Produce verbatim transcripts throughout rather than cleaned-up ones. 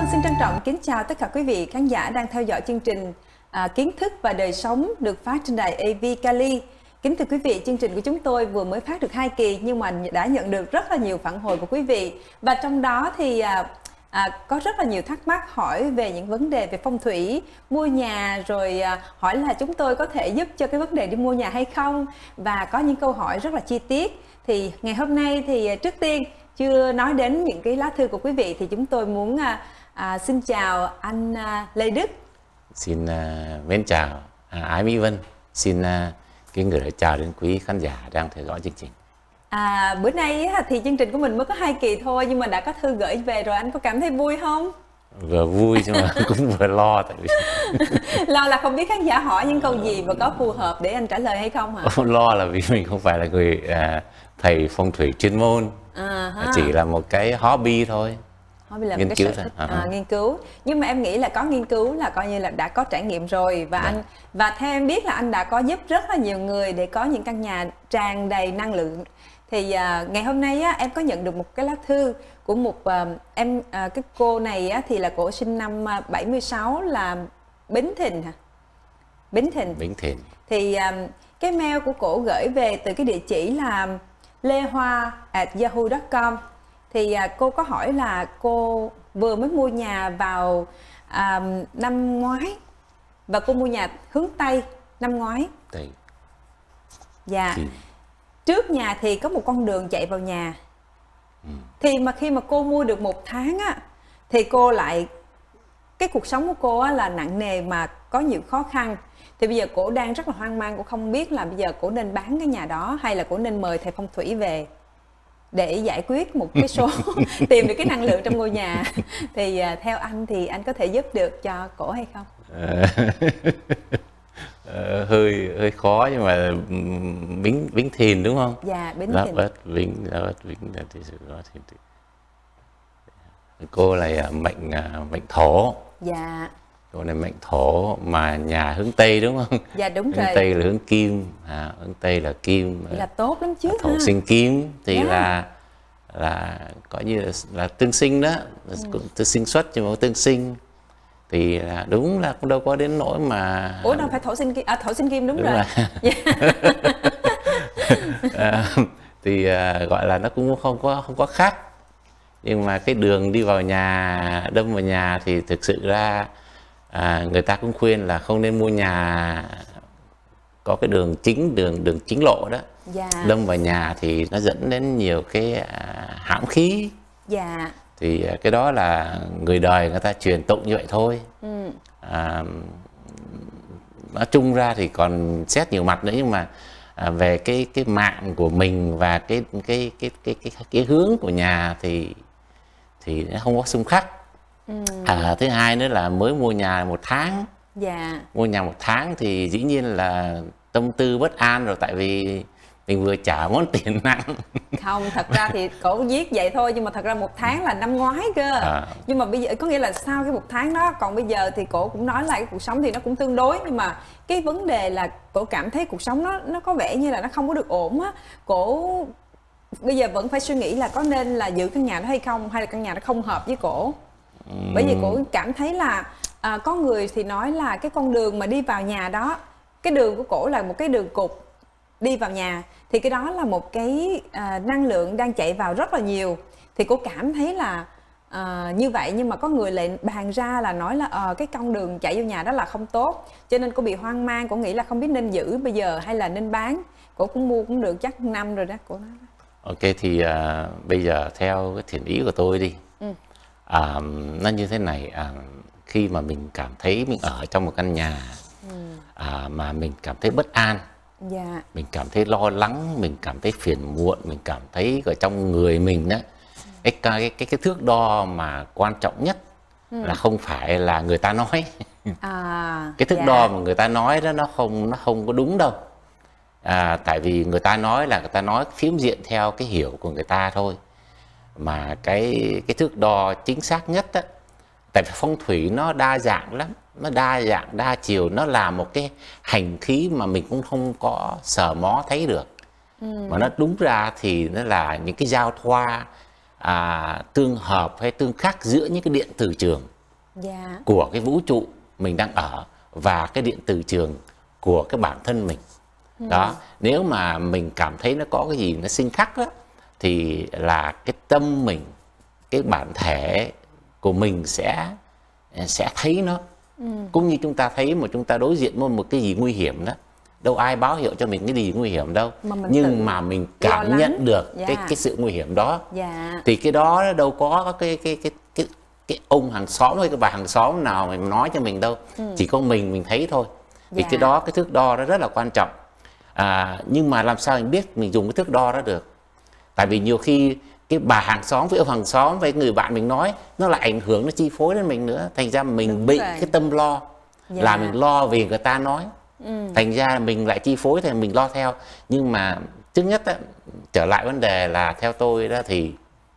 xin trân trọng kính chào tất cả quý vị khán giả đang theo dõi chương trình à, Kiến thức và đời sống được phát trên đài a vê Cali. Kính thưa quý vị, chương trình của chúng tôi vừa mới phát được hai kỳ nhưng mà đã nhận được rất là nhiều phản hồi của quý vị. Và trong đó thì à, à, có rất là nhiều thắc mắc hỏi về những vấn đề về phong thủy, mua nhà, rồi à, hỏi là chúng tôi có thể giúp cho cái vấn đề đi mua nhà hay không. Và có những câu hỏi rất là chi tiết. Thì ngày hôm nay thì trước tiên, chưa nói đến những cái lá thư của quý vị thì chúng tôi muốn à, à, xin chào anh à, Lê Đức. Xin uh, mến chào à, Ái Mỹ Vân. Xin uh, kính gửi lời chào đến quý khán giả đang theo dõi chương trình. À, bữa nay thì chương trình của mình mới có hai kỳ thôi nhưng mà đã có thư gửi về rồi, anh có cảm thấy vui không? Vừa vui nhưng mà cũng vừa lo tại vì lo là không biết khán giả hỏi những câu gì và có phù hợp để anh trả lời hay không hả? Lo là vì mình không phải là người uh, thầy phong thủy chuyên môn, à, chỉ là một cái hobby thôi. Hobby là nghiên một cái cứu sở thích, à, à, nghiên cứu. Nhưng mà em nghĩ là có nghiên cứu là coi như là đã có trải nghiệm rồi. Và Đấy. anh và theo em biết là anh đã có giúp rất là nhiều người để có những căn nhà tràn đầy năng lượng. Thì uh, ngày hôm nay á, em có nhận được một cái lá thư của một uh, em uh, cái cô này á, thì là cổ sinh năm uh, bảy mươi sáu, là Bính Thìn hả? Bính Thìn. Bính Thìn. Thì um, cái mail của cổ gửi về từ cái địa chỉ là lehoa at yahoo chấm com. Thì uh, cô có hỏi là cô vừa mới mua nhà vào um, năm ngoái và cô mua nhà hướng Tây năm ngoái. Tây. Dạ. Thì... Trước nhà thì có một con đường chạy vào nhà. Ừ. Thì mà khi mà cô mua được một tháng á, thì cô lại, cái cuộc sống của cô á là nặng nề mà có nhiều khó khăn. Thì bây giờ cổ đang rất là hoang mang, cô không biết là bây giờ cổ nên bán cái nhà đó hay là cổ nên mời thầy phong thủy về để giải quyết một cái số tìm được cái năng lượng trong ngôi nhà. Thì uh, theo anh thì anh có thể giúp được cho cổ hay không? Ờ, hơi hơi khó nhưng mà Bính Bính Thìn đúng không? Dạ, Bính Giáp Thìn. Ất Bính Giáp Ất Bính là thì sự đó thì cô là mệnh mệnh thổ. Dạ. Cô này mệnh thổ mà nhà hướng Tây đúng không? Dạ đúng hướng rồi. Hướng Tây là hướng Kim, à, hướng Tây là Kim. Là tốt lắm chứ. Thổ ha? sinh Kim thì Dạ. là là coi như là, là tương sinh đó, ừ. cũng tương sinh xuất nhưng mà tương sinh. Thì là đúng là cũng đâu có đến nỗi mà. Ủa đâu phải thổ sinh kim, à thổ sinh kim đúng, đúng rồi. à, thì à, gọi là nó cũng không có không có khác. Nhưng mà cái đường đi vào nhà, đâm vào nhà thì thực sự ra à, người ta cũng khuyên là không nên mua nhà có cái đường chính, đường đường chính lộ đó. Dạ. Đâm vào nhà thì nó dẫn đến nhiều cái à, hãm khí. Dạ. Thì cái đó là người đời người ta truyền tụng như vậy thôi. Ừ. À, nói chung ra thì còn xét nhiều mặt nữa nhưng mà à, về cái cái mạng của mình và cái cái cái cái cái cái hướng của nhà thì thì nó không có xung khắc. Ừ. À, thứ hai nữa là mới mua nhà một tháng. Dạ. Mua nhà một tháng thì dĩ nhiên là tâm tư bất an rồi, tại vì mình vừa trả món tiền nặng. Không, thật ra thì cổ viết vậy thôi nhưng mà thật ra một tháng là năm ngoái cơ. À. Nhưng mà bây giờ có nghĩa là sau cái một tháng đó, còn bây giờ thì cổ cũng nói lại cái cuộc sống thì nó cũng tương đối, nhưng mà cái vấn đề là cổ cảm thấy cuộc sống nó nó có vẻ như là nó không có được ổn á. Cổ bây giờ vẫn phải suy nghĩ là có nên là giữ căn nhà đó hay không, hay là căn nhà nó không hợp với cổ. Ừ. Bởi vì cổ cảm thấy là à, có người thì nói là cái con đường mà đi vào nhà đó, cái đường của cổ là một cái đường cụt đi vào nhà, thì cái đó là một cái à, năng lượng đang chạy vào rất là nhiều. Thì cô cảm thấy là à, như vậy, nhưng mà có người lại bàn ra là nói là à, cái con đường chạy vô nhà đó là không tốt, cho nên cô bị hoang mang. Cô nghĩ là không biết nên giữ bây giờ hay là nên bán. Cô cũng mua cũng được chắc năm rồi đó. Cô nói đó. Ok thì à, bây giờ theo cái thiện ý của tôi đi. Ừ. À, nó như thế này, à, khi mà mình cảm thấy mình ở trong một căn nhà ừ. à, mà mình cảm thấy bất an. Dạ. Mình cảm thấy lo lắng, mình cảm thấy phiền muộn, mình cảm thấy ở trong người mình đó, ừ. cái, cái, cái, cái thước đo mà quan trọng nhất ừ. là không phải là người ta nói. À, cái thước dạ. đo mà người ta nói đó nó không nó không có đúng đâu. À, tại vì người ta nói là người ta nói phiếm diện theo cái hiểu của người ta thôi. Mà cái cái thước đo chính xác nhất đó, tại vì phong thủy nó đa dạng lắm, nó đa dạng đa chiều, nó là một cái hành khí mà mình cũng không có sờ mó thấy được. Ừ. Mà nó đúng ra thì nó là những cái giao thoa à, tương hợp hay tương khắc giữa những cái điện từ trường. dạ. của cái vũ trụ mình đang ở và cái điện từ trường của cái bản thân mình. Ừ. Đó, nếu mà mình cảm thấy nó có cái gì nó sinh khắc đó, thì là cái tâm mình, cái bản thể của mình sẽ sẽ thấy nó. Ừ. Cũng như chúng ta thấy mà chúng ta đối diện với một cái gì nguy hiểm đó, đâu ai báo hiệu cho mình cái gì nguy hiểm đâu, mà nhưng mà mình cảm nhận được dạ. cái cái sự nguy hiểm đó. Dạ. Thì cái đó đâu có cái cái cái cái cái ông hàng xóm hay cái bà hàng xóm nào mà nói cho mình đâu. Ừ. Chỉ có mình mình thấy thôi. Thì dạ. cái đó, cái thước đo đó rất là quan trọng. À, nhưng mà làm sao mình biết mình dùng cái thước đo đó được? Tại vì nhiều khi cái bà hàng xóm với ông hàng xóm với người bạn mình nói nó lại ảnh hưởng, nó chi phối đến mình nữa. Thành ra mình đúng bị rồi. Cái tâm lo. Dạ. Là mình lo vì người ta nói. Ừ. Thành ra mình lại chi phối thì mình lo theo. Nhưng mà trước nhất á, trở lại vấn đề là theo tôi đó thì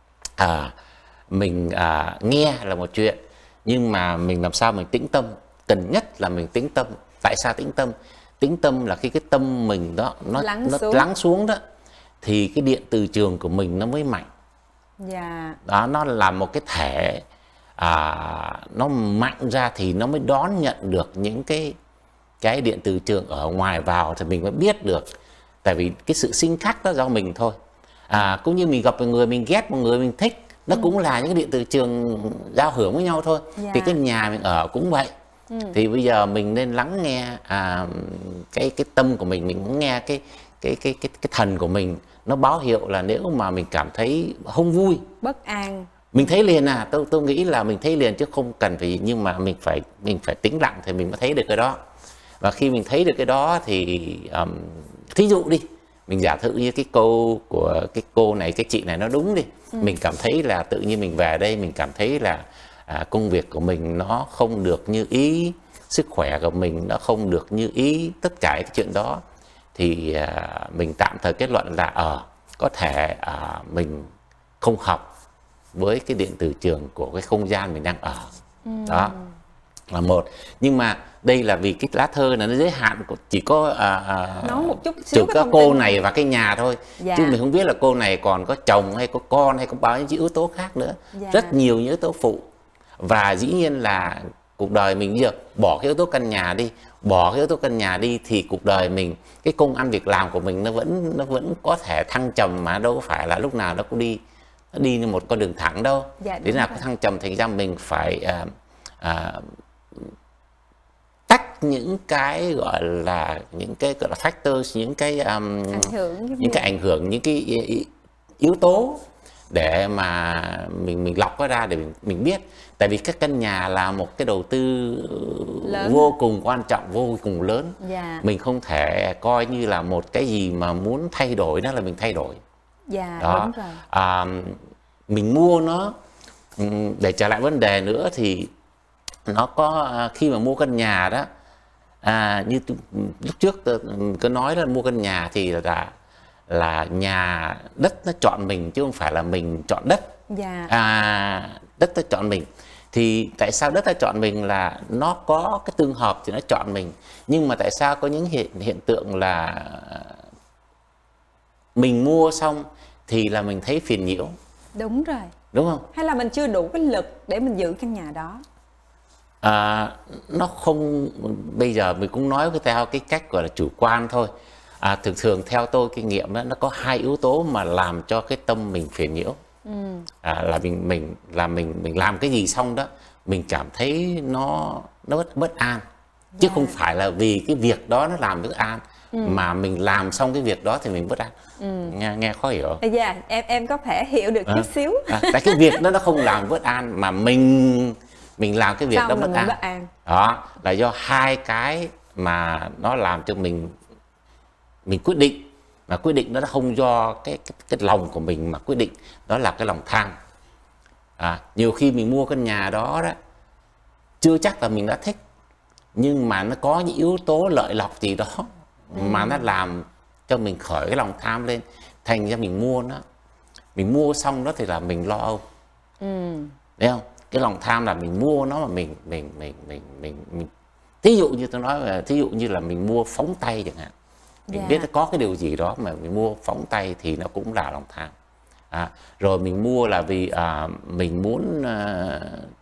à, mình à, nghe là một chuyện, nhưng mà mình làm sao mình tĩnh tâm. Cần nhất là mình tĩnh tâm. Tại sao tĩnh tâm? Tĩnh tâm là khi cái tâm mình đó nó lắng, nó xuống. lắng xuống đó, thì cái điện từ trường của mình nó mới mạnh. Yeah. Đó, nó là một cái thể à, nó mạnh ra thì nó mới đón nhận được những cái cái điện từ trường ở ngoài vào, thì mình mới biết được. Tại vì cái sự sinh khắc đó do mình thôi. À, cũng như mình gặp một người mình ghét, một người mình thích, nó ừ. cũng là những cái điện từ trường giao hưởng với nhau thôi. Yeah. Thì cái nhà mình ở cũng vậy. Ừ. Thì bây giờ mình nên lắng nghe à, cái cái tâm của mình, mình cũng nghe cái cái cái cái cái thần của mình, nó báo hiệu là nếu mà mình cảm thấy không vui, bất an, mình thấy liền à. Tôi tôi nghĩ là mình thấy liền chứ không cần phải, nhưng mà mình phải mình phải tĩnh lặng thì mình mới thấy được cái đó. Và khi mình thấy được cái đó thì um, thí dụ đi, mình giả thử như cái câu của cái cô này, cái chị này nó đúng đi. Ừ. Mình cảm thấy là tự nhiên mình về đây, mình cảm thấy là à, công việc của mình nó không được như ý, sức khỏe của mình nó không được như ý, tất cả cái chuyện đó. Thì à, mình tạm thời kết luận là ở à, có thể à, mình không hợp với cái điện từ trường của cái không gian mình đang ở. Ừ. Đó là một. Nhưng mà đây là vì cái lá thơ này nó giới hạn, chỉ có à, à, nói một chút xíu các cô này và cái nhà thôi. Dạ. Chứ mình không biết là cô này còn có chồng hay có con hay có bao nhiêu yếu tố khác nữa. Dạ. Rất nhiều những yếu tố phụ. Và dĩ nhiên là cuộc đời mình giờ bỏ cái yếu tố căn nhà đi, bỏ cái yếu tố căn nhà đi thì cuộc đời mình, cái công ăn việc làm của mình nó vẫn nó vẫn có thể thăng trầm, mà đâu phải là lúc nào nó cũng đi nó đi như một con đường thẳng đâu. Dạ, đến nào có thăng trầm, thành ra mình phải à, à, tách những cái gọi là những cái gọi là factors, những cái um, ảnh hưởng, những cái ảnh hưởng, những cái yếu tố để mà mình mình lọc nó ra để mình, mình biết. Tại vì các căn nhà là một cái đầu tư lớn, vô cùng quan trọng, vô cùng lớn. Yeah. Mình không thể coi như là một cái gì mà muốn thay đổi đó là mình thay đổi. Yeah, đó. Đúng rồi. À, mình mua nó, để trở lại vấn đề nữa thì nó có khi mà mua căn nhà đó, à, như lúc trước tôi có nói là mua căn nhà thì là là nhà đất nó chọn mình chứ không phải là mình chọn đất. Yeah. À, đất nó chọn mình. Thì tại sao đất nó chọn mình là nó có cái tương hợp thì nó chọn mình. Nhưng mà tại sao có những hiện, hiện tượng là mình mua xong thì là mình thấy phiền nhiễu. Đúng rồi. Đúng không? Hay là mình chưa đủ cái lực để mình giữ căn nhà đó. À, nó không, bây giờ mình cũng nói với theo cái cách gọi là chủ quan thôi. À, thường thường theo tôi kinh nghiệm đó, nó có hai yếu tố mà làm cho cái tâm mình phiền nhiễu. Ừ. À, là mình mình là mình mình làm cái gì xong đó mình cảm thấy nó nó bất, bất an. Chứ yeah. không phải là vì cái việc đó nó làm bất an. Ừ. Mà mình làm xong cái việc đó thì mình bất an. Ừ. nghe nghe khó hiểu. Dạ yeah, em em có thể hiểu được à. chút xíu. À, tại cái việc đó nó không làm bất an mà mình mình làm cái việc xong đó bất an. bất an đó là do hai cái mà nó làm cho mình mình quyết định, mà quyết định đó nó không do cái, cái cái lòng của mình mà quyết định, đó là cái lòng tham. À, nhiều khi mình mua căn nhà đó đó chưa chắc là mình đã thích, nhưng mà nó có những yếu tố lợi lộc gì đó ừ. mà nó làm cho mình khởi cái lòng tham lên, thành ra mình mua nó. Mình mua xong đó thì là mình lo âu. Ừ. Thấy không? Cái lòng tham là mình mua nó mà mình mình mình mình mình, mình. Thí dụ như tôi nói là thí dụ như là mình mua phóng tay chẳng hạn. Mình yeah. biết có cái điều gì đó mà mình mua phóng tay thì nó cũng là lòng tham. À, rồi mình mua là vì à, mình muốn à,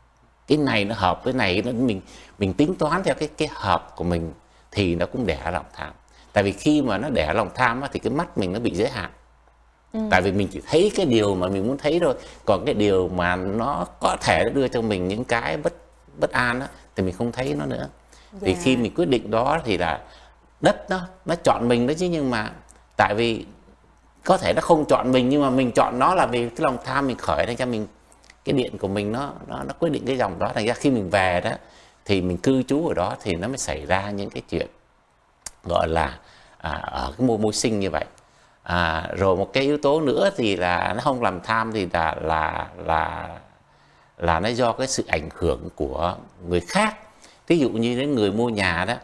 cái này nó hợp với này, nó mình mình tính toán theo cái cái hợp của mình thì nó cũng đẻ lòng tham. Tại vì khi mà nó đẻ lòng tham thì cái mắt mình nó bị giới hạn. Ừ. Tại vì mình chỉ thấy cái điều mà mình muốn thấy thôi, còn cái điều mà nó có thể đưa cho mình những cái bất bất an đó, thì mình không thấy nó nữa. Yeah. Thì khi mình quyết định đó thì là đất nó nó chọn mình đó chứ, nhưng mà tại vì có thể nó không chọn mình, nhưng mà mình chọn nó là vì cái lòng tham mình khởi, thành ra mình cái điện của mình nó nó nó quyết định cái dòng đó. Thành ra khi mình về đó thì mình cư trú ở đó thì nó mới xảy ra những cái chuyện gọi là à, ở cái môi môi sinh như vậy. À, rồi một cái yếu tố nữa thì là nó không làm tham thì là là là là nó do cái sự ảnh hưởng của người khác. Ví dụ như những người mua nhà đó,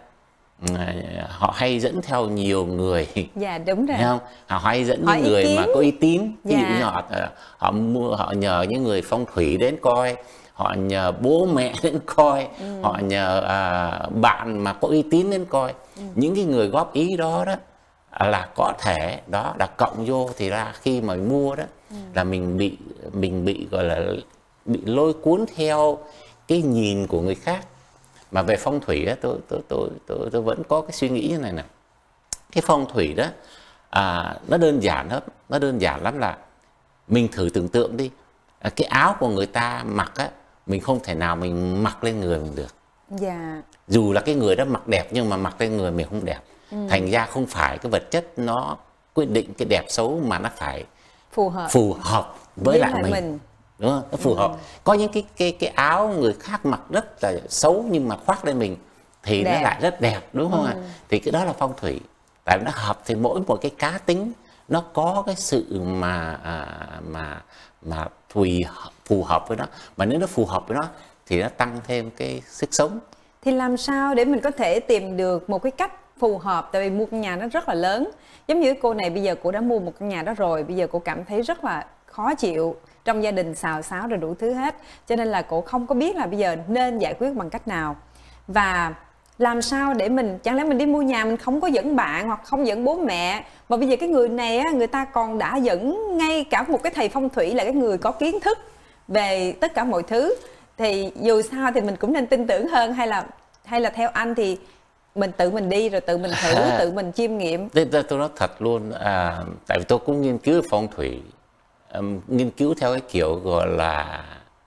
họ hay dẫn theo nhiều người. Dạ đúng rồi. Không? Họ hay dẫn những người kiến. mà có uy tín. Ví dạ. dụ như họ họ mua họ nhờ những người phong thủy đến coi, họ nhờ bố mẹ đến coi, ừ. họ nhờ à, bạn mà có uy tín đến coi. Ừ. Những cái người góp ý đó đó là có thể đó là cộng vô thì là khi mà mình mua đó ừ. là mình bị mình bị gọi là bị lôi cuốn theo cái nhìn của người khác. Mà về phong thủy á, tôi tôi tôi tôi tôi vẫn có cái suy nghĩ như này nè. Cái phong thủy đó à, nó đơn giản lắm, nó đơn giản lắm là mình thử tưởng tượng đi, à, cái áo của người ta mặc á, mình không thể nào mình mặc lên người mình được. Dạ. Dù là cái người đó mặc đẹp nhưng mà mặc lên người mình không đẹp. Ừ. Thành ra không phải cái vật chất nó quyết định cái đẹp xấu, mà nó phải phù hợp phù hợp với, với lại mình. mình. Đúng không? Nó phù ừ. hợp. Có những cái cái cái áo người khác mặc rất là xấu nhưng mà khoác lên mình thì đẹp. Nó lại rất đẹp, đúng không ạ? Ừ. Thì cái đó là phong thủy. Tại nó hợp thì mỗi một cái cá tính nó có cái sự mà à, mà mà tùy phù hợp với nó. Mà nếu nó phù hợp với nó thì nó tăng thêm cái sức sống. Thì làm sao để mình có thể tìm được một cái cách phù hợp? Tại vì mua căn nhà nó rất là lớn. Giống như cô này bây giờ cô đã mua một căn nhà đó rồi, bây giờ cô cảm thấy rất là khó chịu, trong gia đình xào xáo rồi đủ thứ hết, cho nên là cô không có biết là bây giờ nên giải quyết bằng cách nào. Và làm sao để mình, chẳng lẽ mình đi mua nhà mình không có dẫn bạn hoặc không dẫn bố mẹ, mà bây giờ cái người này á, người ta còn đã dẫn ngay cả một cái thầy phong thủy là cái người có kiến thức về tất cả mọi thứ, thì dù sao thì mình cũng nên tin tưởng hơn, hay là hay là theo anh thì mình tự mình đi rồi tự mình thử, à, tự mình chiêm nghiệm. Tôi nói thật luôn, à, tại vì tôi cũng nghiên cứu phong thủy, um, nghiên cứu theo cái kiểu gọi là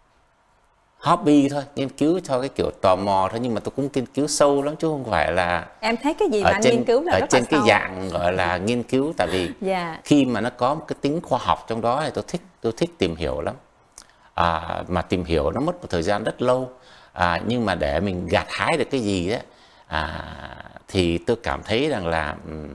hobby thôi, nghiên cứu theo cái kiểu tò mò thôi, nhưng mà tôi cũng nghiên cứu sâu lắm chứ không phải là em thấy cái gì mà anh trên, nghiên cứu là ở rất trên là cái sâu. dạng gọi là nghiên cứu. Tại vì yeah. khi mà nó có một cái tính khoa học trong đó thì tôi thích tôi thích tìm hiểu lắm, à, mà tìm hiểu nó mất một thời gian rất lâu, à, nhưng mà để mình gặt hái được cái gì á, à, thì tôi cảm thấy rằng là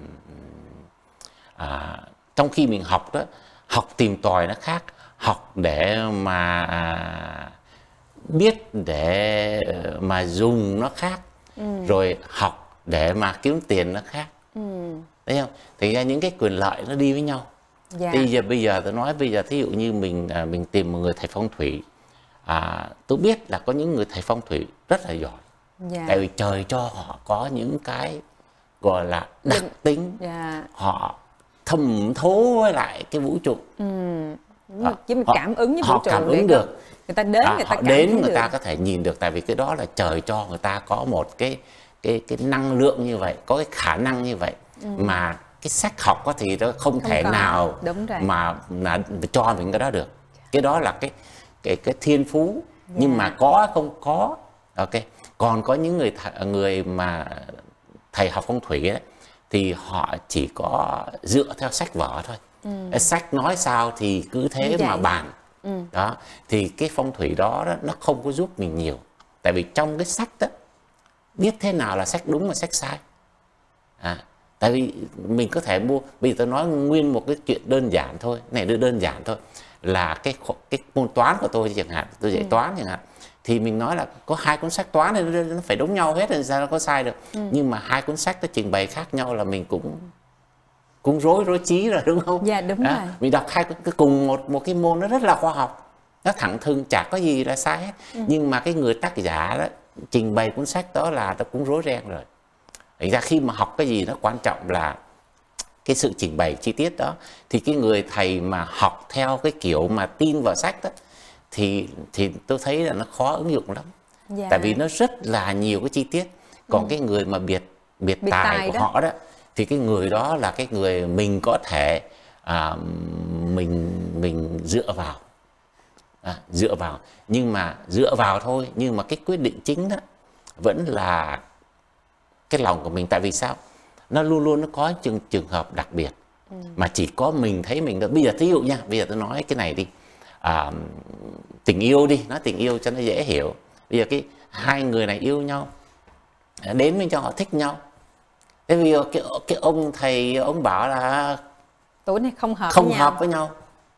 à, trong khi mình học đó, học tìm tòi nó khác, học để mà à, biết để mà dùng nó khác, ừ. rồi học để mà kiếm tiền nó khác, ừ. thấy không? Thì ra những cái quyền lợi nó đi với nhau. Yeah. Bây giờ bây giờ tôi nói bây giờ thí dụ như mình à, mình tìm một người thầy phong thủy, à, tôi biết là có những người thầy phong thủy rất là giỏi, yeah. tại vì trời cho họ có những cái gọi là đặc tính, yeah. họ thâm thấu với lại cái vũ trụ, ừ. họ, mình cảm ứng với vũ họ trụ, cảm ứng được. Người ta đến, à, người ta họ cảm đến người được. ta được. có thể nhìn được, tại vì cái đó là trời cho người ta có một cái cái cái năng lượng như vậy, có cái khả năng như vậy, ừ. mà cái sách học có thì nó không, không thể có. nào mà là cho mình cái đó được. Cái đó là cái cái cái thiên phú, yeah. nhưng mà có không có, ok. Còn có những người th người mà thầy học phong thủy ấy, thì họ chỉ có dựa theo sách vở thôi, ừ. sách nói sao thì cứ thế mà bàn, ừ. đó. Thì cái phong thủy đó, đó nó không có giúp mình nhiều, tại vì trong cái sách đó biết thế nào là sách đúng và sách sai, à, tại vì mình có thể mua, bây giờ tôi nói nguyên một cái chuyện đơn giản thôi, này đưa đơn giản thôi, là cái cái môn toán của tôi chẳng hạn, tôi dạy ừ. toán chẳng hạn, thì mình nói là có hai cuốn sách toán thì nó phải đúng nhau hết, thì sao nó có sai được, ừ. nhưng mà hai cuốn sách nó trình bày khác nhau là mình cũng cũng rối rối trí rồi, đúng không? Dạ đúng à, rồi. Mình đọc hai cái cùng một một cái môn nó rất là khoa học, nó thẳng thừng, chả có gì là sai hết, ừ. nhưng mà cái người tác giả đó trình bày cuốn sách đó là nó cũng rối ren rồi. Thành ra khi mà học cái gì nó quan trọng là cái sự trình bày chi tiết đó. Thì cái người thầy mà học theo cái kiểu mà tin vào sách đó, thì thì tôi thấy là nó khó ứng dụng lắm. Dạ. Tại vì nó rất là nhiều cái chi tiết. Còn ừ. cái người mà biệt biệt, biệt tài, tài của đó. họ đó thì cái người đó là cái người mình có thể à, mình mình dựa vào. À, dựa vào nhưng mà dựa vào thôi, nhưng mà cái quyết định chính đó vẫn là cái lòng của mình. Tại vì sao? Nó luôn luôn nó có trường trường hợp đặc biệt ừ. mà chỉ có mình thấy mình được. Bây giờ thí dụ nha, bây giờ tôi nói cái này đi, à, tình yêu đi, nói tình yêu cho nó dễ hiểu. Bây giờ cái hai người này yêu nhau, đến với cho họ thích nhau. Thế bây giờ cái, cái ông thầy ông bảo là tuổi này không hợp không với hợp nhau. với nhau,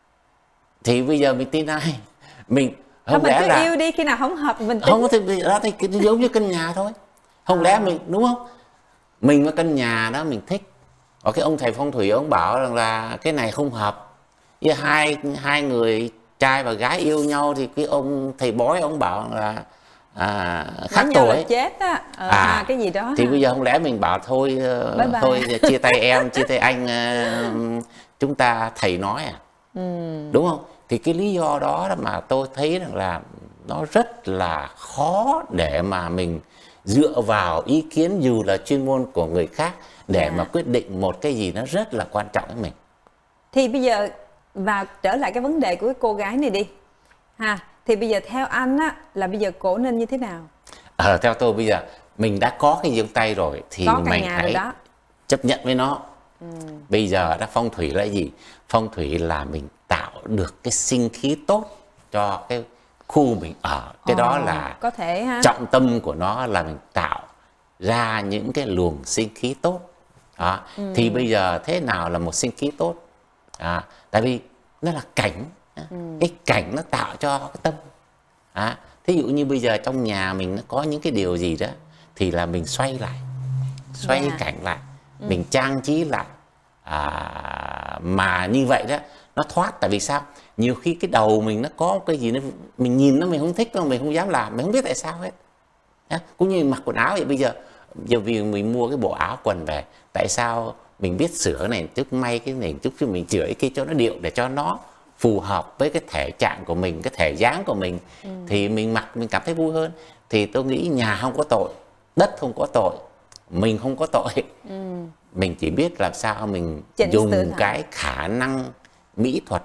thì bây giờ mình tin ai? Mình không mình cứ là... yêu đi, khi nào không hợp mình tính. Không thì đó thì giống như căn nhà thôi. Không à. lẽ mình, đúng không? Mình với căn nhà đó mình thích. Ở cái ông thầy phong thủy ông bảo rằng là cái này không hợp. Với hai hai người trai và gái yêu nhau thì cái ông thầy bói ông bảo là à, khác tuổi chết á. Ờ, à, cái gì đó thì hả? Bây giờ không lẽ mình bảo thôi bye bye. Thôi chia tay em, chia tay anh, uh, chúng ta thầy nói à? Ừ. Đúng không? Thì cái lý do đó mà tôi thấy rằng là nó rất là khó để mà mình dựa vào ý kiến dù là chuyên môn của người khác để yeah. mà quyết định một cái gì nó rất là quan trọng với mình. Thì bây giờ và trở lại cái vấn đề của cái cô gái này đi ha, thì bây giờ theo anh á là bây giờ cổ nên như thế nào? Ờ, theo tôi bây giờ mình đã có cái giương tay rồi thì có mình hãy đó. chấp nhận với nó. Ừ. Bây giờ đã phong thủy là gì? Phong thủy là mình tạo được cái sinh khí tốt cho cái khu mình ở. Cái Ồ, đó là có thể ha. Trọng tâm của nó là mình tạo ra những cái luồng sinh khí tốt. Đó. Ừ. Thì bây giờ thế nào là một sinh khí tốt? À, tại vì nó là cảnh. Ừ. Cái cảnh nó tạo cho cái tâm. À, thí dụ như bây giờ trong nhà mình nó có những cái điều gì đó thì là mình xoay lại, xoay yeah. cảnh lại, ừ. mình trang trí lại. À, mà như vậy đó nó thoát. Tại vì sao? Nhiều khi cái đầu mình nó có cái gì nó mình nhìn nó mình không thích, mình không dám làm, mình không biết tại sao hết. Nhá? Cũng như mặc quần áo vậy. Bây giờ giờ vì mình mua cái bộ áo quần về, tại sao mình biết sửa cái này trước may cái này chút cho mình chữa cái cho nó điệu để cho nó phù hợp với cái thể trạng của mình, cái thể dáng của mình, ừ. thì mình mặc mình cảm thấy vui hơn. Thì tôi nghĩ nhà không có tội, đất không có tội, mình không có tội. Ừ. Mình chỉ biết làm sao mình Chỉnh dùng cái khả năng mỹ thuật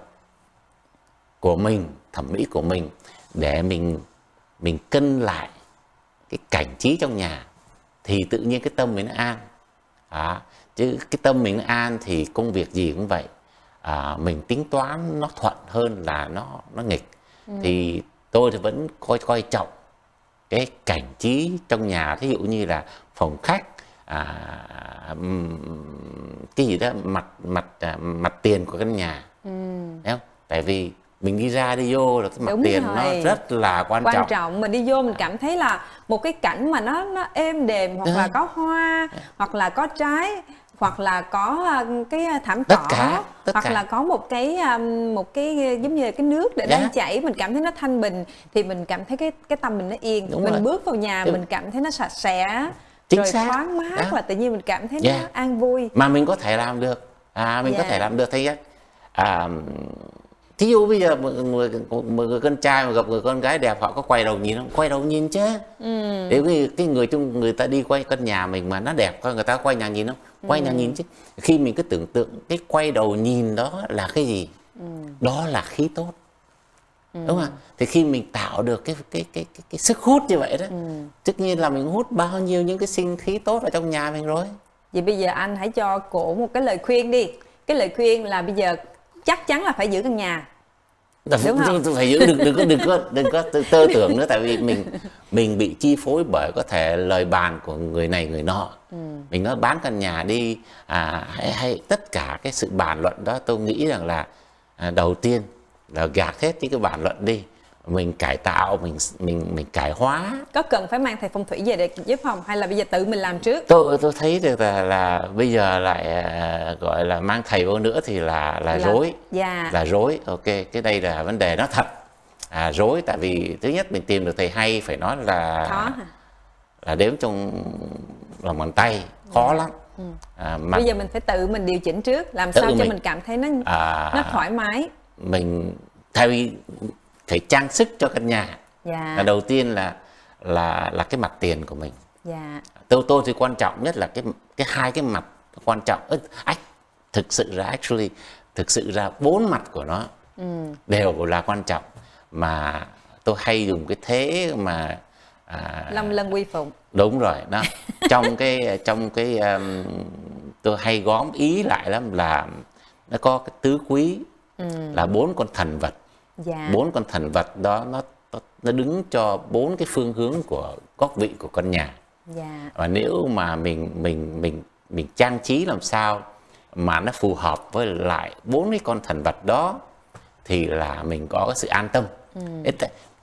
của mình, thẩm mỹ của mình để mình mình cân lại cái cảnh trí trong nhà thì tự nhiên cái tâm mình nó an. Đó. Chứ cái tâm mình nó an thì công việc gì cũng vậy. À, mình tính toán nó thuận hơn là nó nó nghịch. Ừ. Thì tôi thì vẫn coi coi trọng cái cảnh trí trong nhà. Thí dụ như là phòng khách, à, cái gì đó mặt mặt mặt tiền của căn nhà. Ừ. Thấy không? Tại vì mình đi ra đi vô là cái mặt Đúng tiền rồi. Nó rất là quan, quan trọng. Quan trọng mình đi vô mình cảm thấy là một cái cảnh mà nó nó êm đềm, hoặc là có hoa, hoặc là có trái, hoặc là có cái thảm cỏ, cả, hoặc cả. là có một cái một cái giống như là cái nước để đang chảy, mình cảm thấy nó thanh bình thì mình cảm thấy cái cái tâm mình nó yên. Đúng mình rồi. Bước vào nhà Đúng. Mình cảm thấy nó sạch sẽ, Chính rồi xác. thoáng mát đó. Là tự nhiên mình cảm thấy yeah. nó an vui. Mà mình có thể làm được, à, mình yeah. có thể làm được thấy chứ. À, thí dụ bây giờ một người, một người con trai mà gặp người con gái đẹp, họ có quay đầu nhìn không? Quay đầu nhìn chứ. Ừ. Nếu cái, cái người chung người ta đi quay căn nhà mình mà nó đẹp, người ta quay nhà nhìn không? Quay ừ. nhà nhìn chứ. Khi mình cứ tưởng tượng cái quay đầu nhìn đó là cái gì? Ừ. Đó là khí tốt. Ừ. Đúng không? Thì khi mình tạo được cái cái cái cái, cái sức hút như vậy đó, ừ. tất nhiên là mình hút bao nhiêu những cái sinh khí tốt ở trong nhà mình rồi. Vậy bây giờ anh hãy cho cổ một cái lời khuyên đi. Cái lời khuyên là bây giờ chắc chắn là phải giữ căn nhà. Đúng không? Phải giữ, đừng đừng có đừng có đừng có tơ tưởng nữa. Tại vì mình mình bị chi phối bởi có thể lời bàn của người này người nọ. Ừ. Mình nói bán căn nhà đi, à, hay, hay tất cả cái sự bàn luận đó, tôi nghĩ rằng là à, đầu tiên là gạt hết những cái bàn luận đi, mình cải tạo, mình mình mình cải hóa. Có cần phải mang thầy phong thủy về để giúp không, hay là bây giờ tự mình làm trước? Tôi tôi thấy được là, là bây giờ lại uh, gọi là mang thầy vô nữa thì là là, là rối, yeah. là rối. Ok, cái đây là vấn đề nó thật, à, rối. Tại vì thứ nhất mình tìm được thầy hay phải nói là khó hả? Là đếm trong lòng bàn tay, khó yeah. lắm. Ừ. À, mà bây giờ mình phải tự mình điều chỉnh trước, làm sao cho mình, mình cảm thấy nó à, nó thoải mái. Mình thay vì phải trang sức cho căn nhà. Dạ. Là đầu tiên là là là cái mặt tiền của mình. Dạ. Tôi tôi thì quan trọng nhất là cái cái hai cái mặt quan trọng. Ách thực sự ra actually thực sự ra bốn mặt của nó ừ. đều là quan trọng, mà tôi hay dùng cái thế mà à, Long lân quy phụng. Đúng rồi đó. Trong cái trong cái um, tôi hay góm ý lại lắm là nó có cái tứ quý ừ. là bốn con thần vật. Dạ. Bốn con thần vật đó nó nó đứng cho bốn cái phương hướng của góc vị của căn nhà. Dạ. Và nếu mà mình mình mình mình trang trí làm sao mà nó phù hợp với lại bốn cái con thần vật đó thì là mình có cái sự an tâm. Ừ.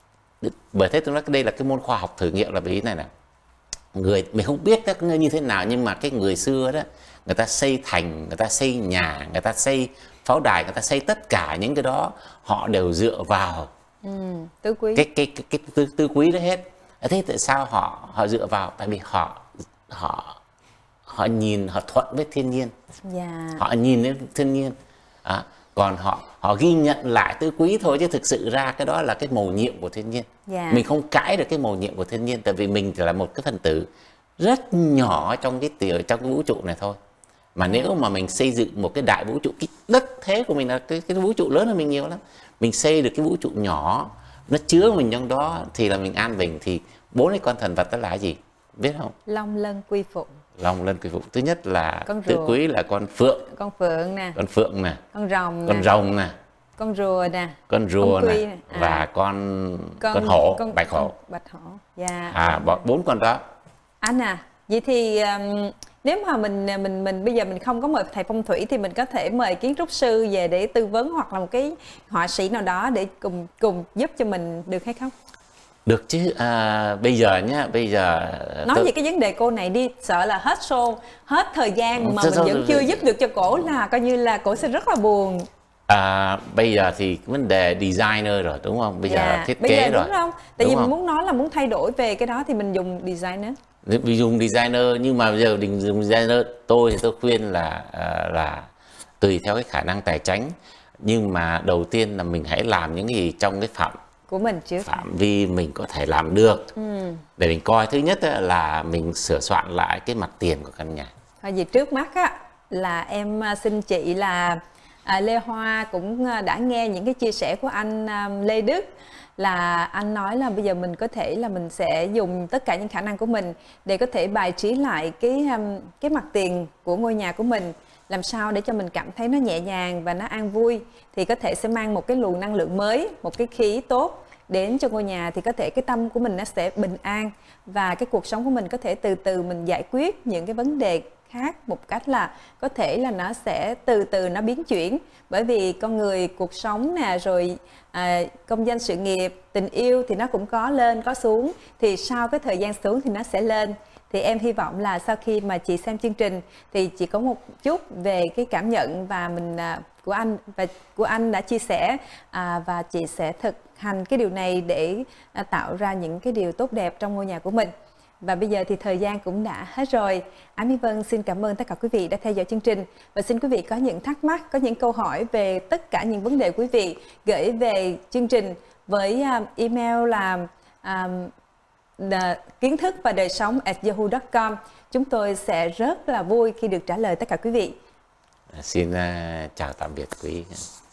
Bởi thế tôi nói đây là cái môn khoa học thử nghiệm, là vì thế này nè, người mình không biết các như thế nào, nhưng mà cái người xưa đó, người ta xây thành, người ta xây nhà, người ta xây pháo đài, người ta xây tất cả những cái đó họ đều dựa vào ừ, tứ quý, cái cái cái, cái tứ, tứ quý đó hết. Thế tại sao họ họ dựa vào? Tại vì họ họ họ nhìn, họ thuận với thiên nhiên. Yeah. Họ nhìn đến thiên nhiên. À, còn họ họ ghi nhận lại tứ quý thôi, chứ thực sự ra cái đó là cái mầu nhiệm của thiên nhiên. Yeah. Mình không cãi được cái mầu nhiệm của thiên nhiên, tại vì mình chỉ là một cái phần tử rất nhỏ trong cái tiểu trong cái vũ trụ này thôi. Mà yeah. nếu mà mình xây dựng một cái đại vũ trụ, cái đất thế của mình là cái, cái vũ trụ lớn hơn mình nhiều lắm. Mình xây được cái vũ trụ nhỏ, nó chứa mình trong đó thì là mình an bình. Thì bốn cái con thần vật đó là gì biết không? Long lân quy phụng. Long lân quy phụng. Thứ nhất là tứ quý là con phượng. Con phượng nè. Con phượng nè. Con rồng nè. Con rồng nè. Con rùa nè. Con rùa nè. nè. À. Và con con, con hổ, con, bạch hổ. Bạch hổ. Dạ. À, bốn con đó. Anh à, vậy thì um, nếu mà mình mình mình bây giờ mình không có mời thầy phong thủy thì mình có thể mời kiến trúc sư về để tư vấn, hoặc là một cái họa sĩ nào đó để cùng cùng giúp cho mình được hay không? Được chứ. À, bây giờ nhá, bây giờ nói tôi... về cái vấn đề cô này đi, sợ là hết show, hết thời gian mà mình vẫn chưa giúp được cho cổ là coi như là cổ sẽ rất là buồn. À, bây giờ thì vấn đề designer rồi đúng không? Bây dạ. giờ thiết bây kế giờ, rồi. Đúng không? Tại đúng vì không? Mình muốn nói là muốn thay đổi về cái đó thì mình dùng designer. Vì dùng designer, nhưng mà bây giờ mình dùng designer, tôi thì tôi khuyên là là tùy theo cái khả năng tài chính, nhưng mà đầu tiên là mình hãy làm những gì trong cái phạm của mình chứ, phạm vi mình có thể làm được. Ừ. Để mình coi, thứ nhất là mình sửa soạn lại cái mặt tiền của căn nhà. Thôi vì trước mắt á là em xin chị là à, Lê Hoa cũng đã nghe những cái chia sẻ của anh um, Lê Đức, là anh nói là bây giờ mình có thể là mình sẽ dùng tất cả những khả năng của mình để có thể bài trí lại cái um, cái mặt tiền của ngôi nhà của mình, làm sao để cho mình cảm thấy nó nhẹ nhàng và nó an vui, thì có thể sẽ mang một cái luồng năng lượng mới, một cái khí tốt đến cho ngôi nhà, thì có thể cái tâm của mình nó sẽ bình an, và cái cuộc sống của mình có thể từ từ mình giải quyết những cái vấn đề khác một cách là có thể là nó sẽ từ từ nó biến chuyển. Bởi vì con người cuộc sống nè, rồi à, công danh sự nghiệp, tình yêu thì nó cũng có lên có xuống, thì sau cái thời gian xuống thì nó sẽ lên. Thì em hy vọng là sau khi mà chị xem chương trình thì chị có một chút về cái cảm nhận và mình à, của anh và của anh đã chia sẻ, à, và chị sẽ thực hành cái điều này để à, tạo ra những cái điều tốt đẹp trong ngôi nhà của mình. Và bây giờ thì thời gian cũng đã hết rồi. Ái Mỹ Vân xin cảm ơn tất cả quý vị đã theo dõi chương trình. Và xin quý vị có những thắc mắc, có những câu hỏi về tất cả những vấn đề quý vị gửi về chương trình với email là um, kiến thức và đời sống at yahoo chấm com. Chúng tôi sẽ rất là vui khi được trả lời tất cả quý vị. Xin uh, chào tạm biệt quý vị.